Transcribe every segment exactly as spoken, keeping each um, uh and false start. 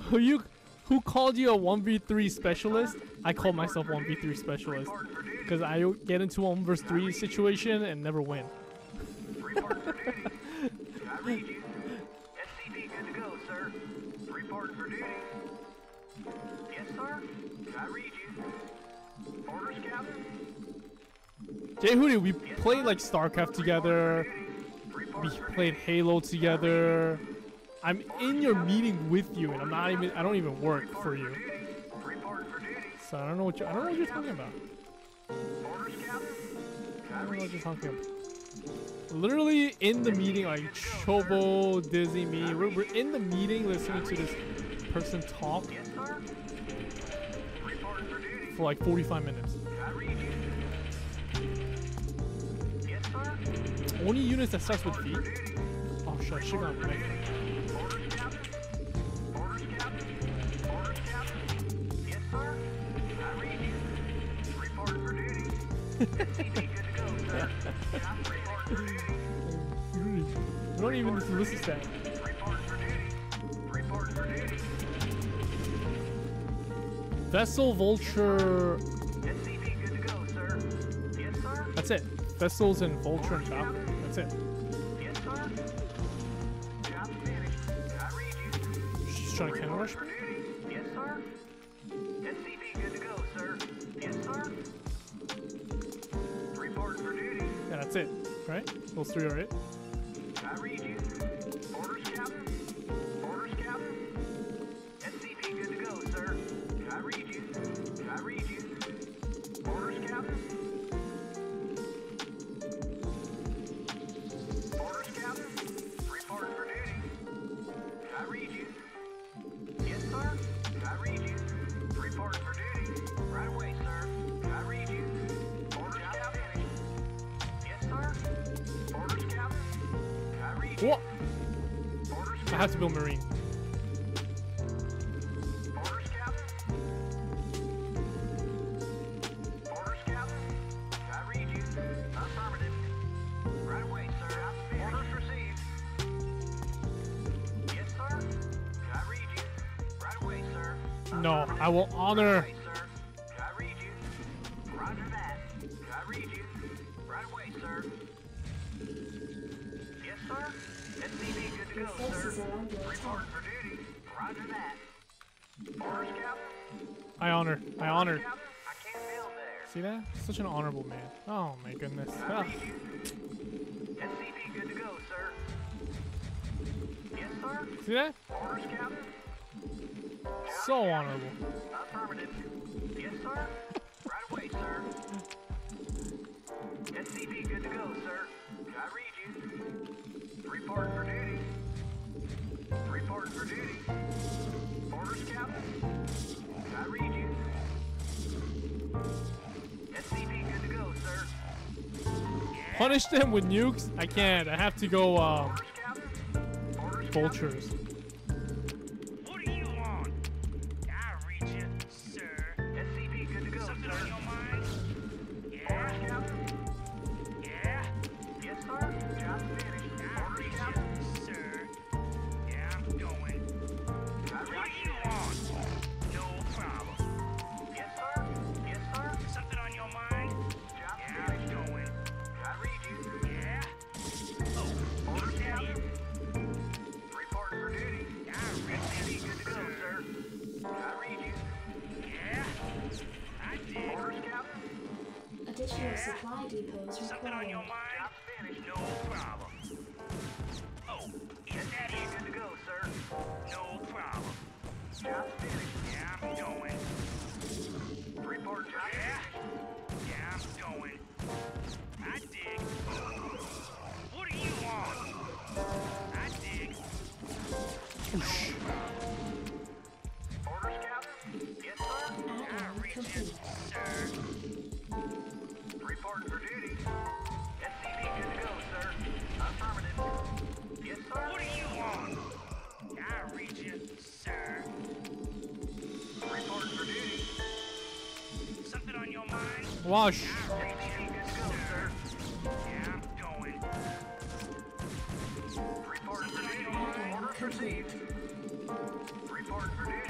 Who you? Who called you a one v three specialist? I call myself one v three specialist because I get into one versus three situation and never win. Report for duty. I read you. S C P good to go, sir. Report for duty. Yes, sir. I read you. Orders, Captain. Jay Hootie, we played like StarCraft together. We played Halo together. I'm in your meeting with you, and I'm not even. I don't even work for you. So I don't know what you. I don't know what you're talking about. I don't know what you're talking about. Literally in the meeting, like Chobo, Dizzy, me. We're, we're in the meeting listening to this person talk for like forty-five minutes. Only units that starts with V? Oh shit, I should have connected. We don't even listen to that. Vessel Vulture. That's it. Vessels and Vulture and Valkyrie. That's it. She's trying to cannon rush me? Yes, sir. S C P good to go, sir. Yes, sir. Report for duty. Yeah, that's it. Right? Those three are it. I read you. Orders, Captain. Orders, Captain. S C P good to go, sir. I read you. I read you. Orders, Captain. Orders, Captain. Report for duty. I read you. Yes, sir. I read you. Report for duty. Right away, sir. I read you. Orders, Captain. Yes, sir. Orders, Captain. I read you. What? Orders, I have to build Marine. Orders, Captain. Orders, Captain. I read you. Affirmative. Right away, sir. Orders received. Yes, sir. I read you. Right away, sir. No, I will honor. Right away, sir. I read you. Roger that. I read you. Right away, sir. Yes, sir. S C V good to go, sir. Report for duty. Roger that. Orders, Captain. I honor. I honor. Captain, I can't build there. See that? Such an honorable man. Oh my goodness. I Ah. read you. S C P good to go, sir. Yes, sir. See that? Orders, Captain. So honorable. Affirmative. Yes, sir. Right away, sir. S C P good to go, sir. I read you. Report for duty. Report for duty. Orders, Captain. I read you. S C P good to go, sir. Punish them with nukes? I can't. I have to go uh, Orders, Captain. Orders, vultures. What do you want? I read you, sir. S C P good to go, Something sir. on your mind? Orders, Yeah? Captain. Yeah? Yes, sir. Job finished. I Orders, read Captain. you, sir. Yeah, I'm going. I What read do you want? No problem. Yes, sir. Yes, sir. Something on your mind? Job Yeah, finished. I'm going. I read you. Yeah? Oh, Orders, is that Captain. it? Report for duty. I read S C P you, good to go, sir. sir. I read you. Yeah? I did. Orders, Captain. Additional supply depots Something on your required. mind? Job finished. No problem. Oh, is that S C P it? good to go, sir. No problem. Job finished. Yeah, I'm going. Report job Yeah? finished. Yeah, I'm going. I dig. What do you want? I dig. Orders, Captain. Yes, sir. I Add-on read you, complete. sir. Report for duty. S C P good to go, sir. Affirmative. Yes, sir. What do you want? I read you, sir. Report for duty. Something on your mind? Wash. I read S C P you, good to go, sir. yeah, I'm going. Report for Something on duty. your mind? Orders received. Report for duty.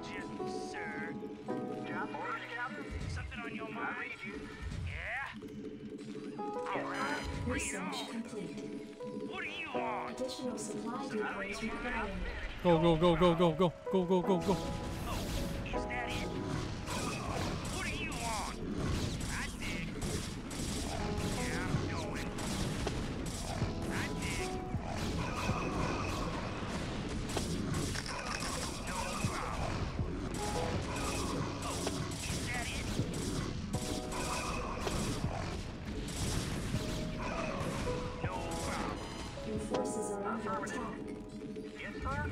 read you, sir. Job orders, Captain. Something on your I mind? read you. Yeah? All right, bring it Research on. complete. What are you on? Additional supply depots required. Go, go, go, go, go, go, go, go, go, go. Oh, is that it? What are you on? I dig. Yeah, I'm going. I dig. No problem. Oh, is that it? No problem. Your forces are under attack. Yes, sir.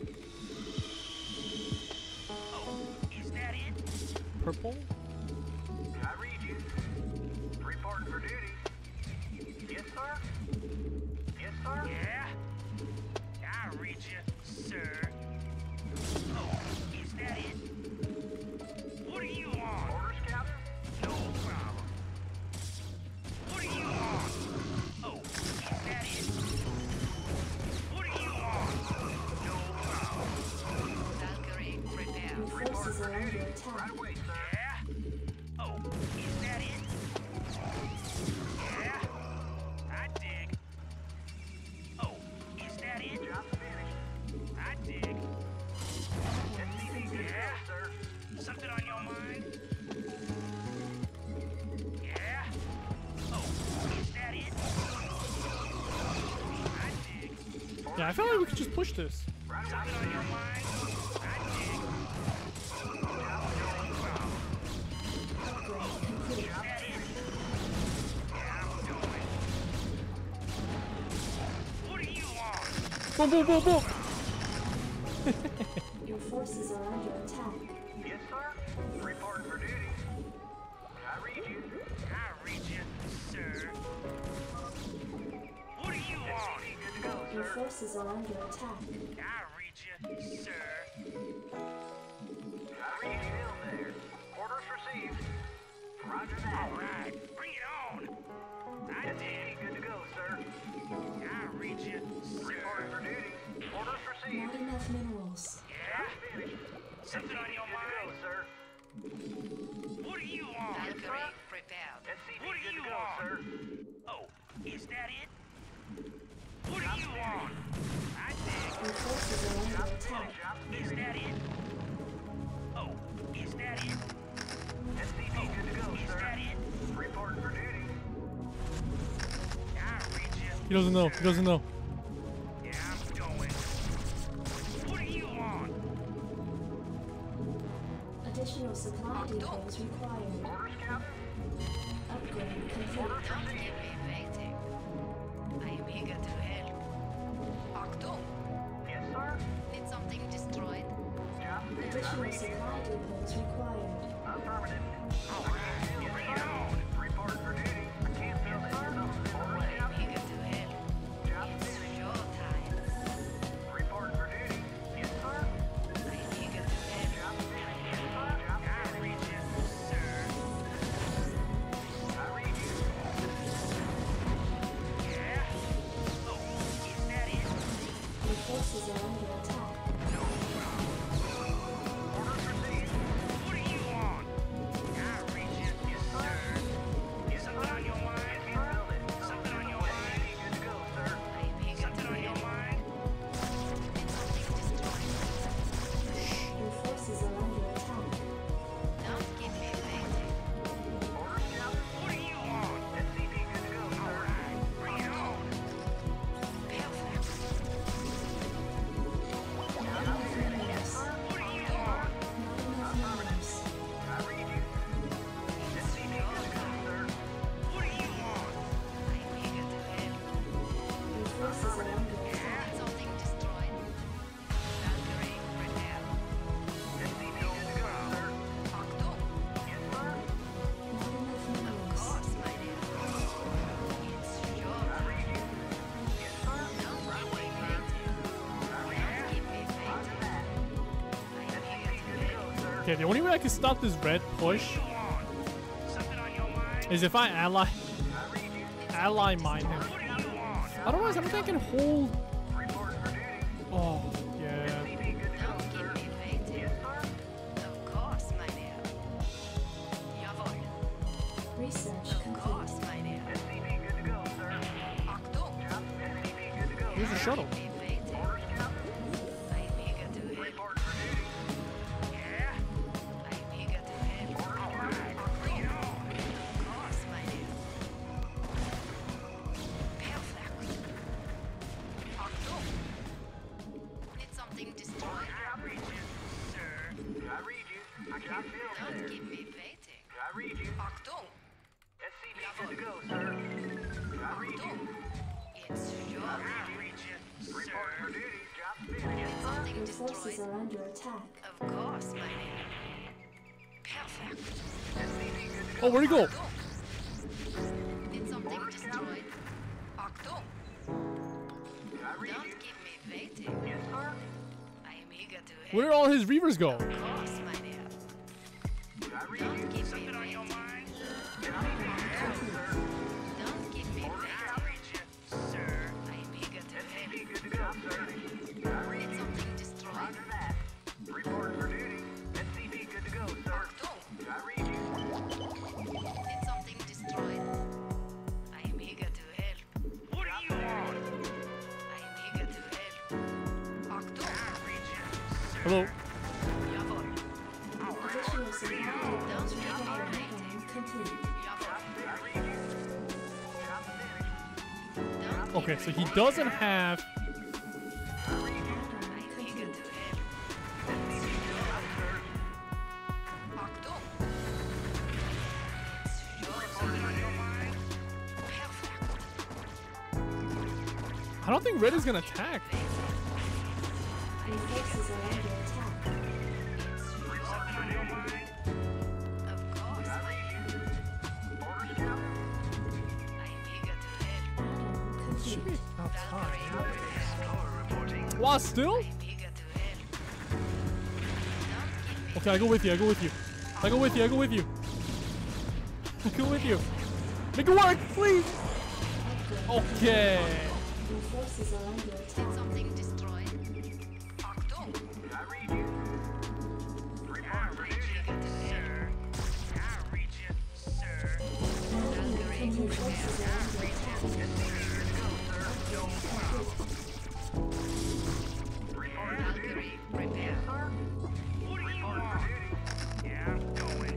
Oh, is that it? Purple? I read you. Reporting for duty. Yes, sir. Yes, sir. Yeah? I read you, sir. Oh, is that it? What are you on? Orders, Captain. No problem. What are you on? Oh, is that it? What are you on? No problem. Valkyrie, prepare. Your forces are under attack. Right away, sir. Yeah? Oh, is that it? Yeah? I dig. Oh, is that it? Job finished. I dig. S C V good to go, Yeah? sir. Something on your mind? Yeah? Oh, is that it? I dig. Yeah, I feel like we could just push this. Right away, Something on your mind? I dig. No problem. Upgrade complete. Is that it? Yeah, I'm doing. What are you on? Boom, boom, boom, boom. Your forces are under attack. Yes, sir. Reporting for duty. I read you. I read you, sir. What are you S on? C V good to go, Your sir. forces are under attack. I read you, sir. I read you down there. Orders received. Roger that. All right, bring it on. I S C dig. V good to go, sir. I read you, Reporting sir. for duty. Orders received. Not enough minerals. Yeah? Finished. Something on your Good to go, mind? sir. What are you on? Valkyrie, prepare. S C V What are good you to go, on? sir. Oh, is that it? What are you on? I dig. Your forces are under attack. Job Is that it? Oh, is that it? S C V good to go, Is sir. that it? Reporting for duty. I read you. He doesn't know. He doesn't know. Yeah, I'm going. What are you on? Additional supply depots required. Orders, Captain. Upgrade complete. Orders Don't received. keep me waiting. I am eager to help. Achtung! Yes, sir. Need something destroyed? Job finished. I Additional read you. supply depots required. Affirmative. All right, bring it on. Reporting for duty. I can't feel that. Orders, I am Captain. eager to help. Job It's finished. your time. Reporting for duty. Yes, sir. I am eager to help. Job finished. Yes, sir. Job I finished. read you, sir. I read you. Yeah? Oh, is that it? Your forces are under attack. No problem. Orders received. What are you on? I read you, yes, sir. Yes, Something sir. on your mind? Can't feel it. Something on your S C mind? V good to go, sir. I am eager Something to on your help. mind? Need something destroyed? Your forces are under attack. Don't keep me waiting. Orders, Captain. What are you on? S C V good to go, All sir. right, bring it on. Perfect. Not enough minerals. What are you on? Not enough minerals. I read you. S C V good to go, sir. What are you on? I am eager to help. Your forces are under attack. Need something destroyed? Valkyrie, prepare. S C V good to go, sir. Achtung! Yes, sir. Not enough Of minerals. course, my dear. It's your I time. read you. Yes, sir. Don't keep me waiting. Don't keep me Roger waiting. that. I am S C eager V to good to help. go, sir. Okay, the only way I can stop this red push What are you on? Something on your mind? is if I ally I read you. ally mine him. What are you on? Otherwise, I don't think I can hold. Reporting for duty. Oh, yeah. S C V good to go, Don't sir. keep me waiting. Yes, sir. shuttle. Keep me waiting. I'm eager to help. Report for duty. Yeah? I'm eager to help. All right, bring it on. Of course, my dear. Perfect. Achtung! Need something destroyed? I read you, sir. I read you. I can't feel Don't there. keep me waiting. I read you. Achtung! S C V good to go, sir. I read you. Achtung! It's your I turn. read you, Report sir. for duty. Job finished. Need something Your forces destroyed? are under attack. Of course, my dear. Perfect. S C V good to go. Oh, where'd he go? Achtung! Need something destroyed? Achtung! I read Don't you. keep me waiting. Yes, sir. I am eager to help. Where did all his reavers go? Of course, my dear. I read you. Don't keep me Something on your waiting. mind? Don't keep me I waiting. read you, sir. I am eager to S C V help. good to go, sir. I read Need you. something destroyed? Roger that. Report for duty. S C V good to go, sir. Achtung! I read you. Need something destroyed? I am eager to help. What do you want? I am eager to help. Achtung! I read you, sir. Hello. Jawohl. Additional supply depots required. Add-on complete. Jawohl. I read you. Job finished. Don't keep Okay, so me he waiting. doesn't have. Add-on I am eager complete. to help. Achtung! It's your Something on turn. your mind? Perfect. I don't think Red is gonna attack. Your forces are under attack. Something on your mind? Of course, I my read dear. you. Orders, Captain. I am eager to help. Add-on Should be complete. outside. Valkyrie, prepare. Power reporting. Wow, still? I am eager to help. Don't keep me Okay, I go with you. I go with you. I go with you. I go with you. I go with you. Make it work, please. Okay. Your forces are under Did attack. something destroyed? Achtung! I read you. Report for I read duty. you, sir. I read you, sir. Valkyrie, Your forces are under attack. S C V good to go, sir. Report for duty. Valkyrie, prepare. Sir. What do you Report for want? duty. Yeah, I'm going.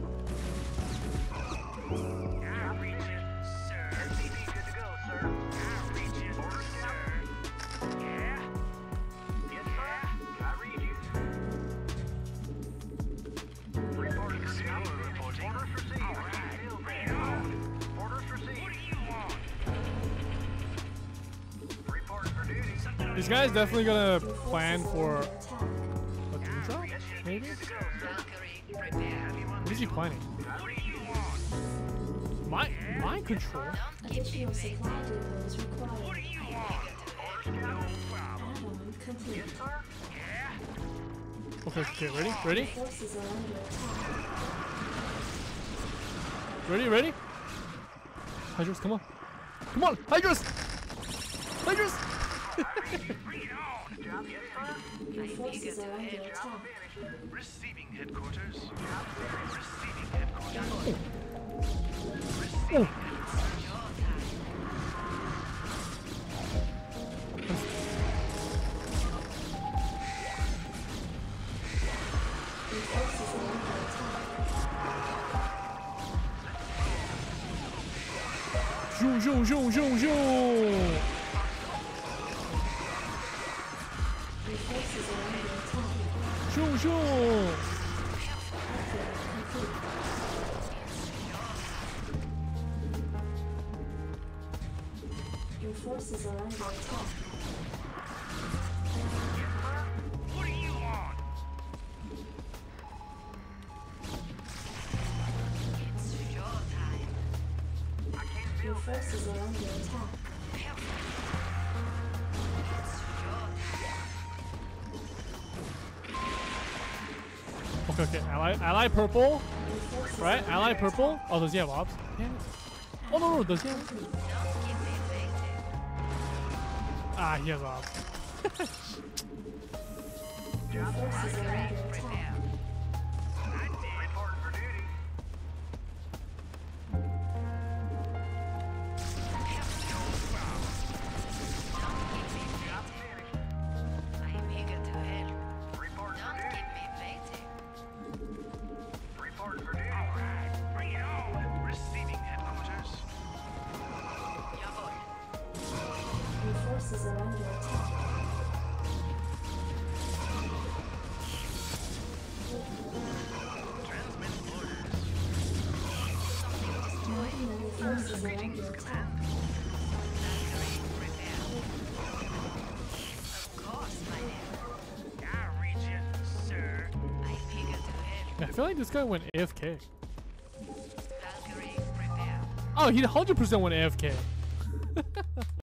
I read you, sir. S C V good to go, sir. I read you, Orders, sir. Captain. Yeah? Yes, sir. I read you. Report for duty. Power reporting. Orders received. All right, bring it on. Orders What received. do you want? Report for duty. Something on This your guy's definitely gonna Your plan forces are for under attack. a team drop, S C V maybe. good to go, sir. Valkyrie, prepare. What is he planning? What do you want? Mind, mind control. Don't keep me Additional waiting. supply depots What do required. you I am want? eager to help. Orders, Captain. No problem. Add-on complete. Yes, sir. Yeah? Okay, okay, ready, ready, Forces are under attack. ready, ready. Hydros, come on, come on, Hydros, Hydros. Bring it on. Job, yes, sir. Your I'm eager forces to are under help. attack. Receiving headquarters. Receiving Oh, headquarters. oh. Your time. Your forces are under attack. Zoom, zoom, zoom, zoom, zoom. Your forces are under attack. Zoom, zoom. Upgrade complete. Your forces are under attack. What do you want? It's your time. I can't Your feel that. forces are under attack. Perfect. It's your time. Okay, okay. Ally, ally purple, Your forces right? are Ally under purple. Oh, does he have ops? Damn it. Oh no, no, does he have? complete. Don't keep me waiting. Ah, he has ops. Your forces are Valkyrie, under attack. prepare. Report for duty. Don't keep me waiting. Enemy forces are under attack. Valkyrie, prepare. Of course, my dear. I read you, sir. I'm eager to help. I feel like this guy went A F K. Valkyrie, prepare. Oh, he one hundred percent went A F K.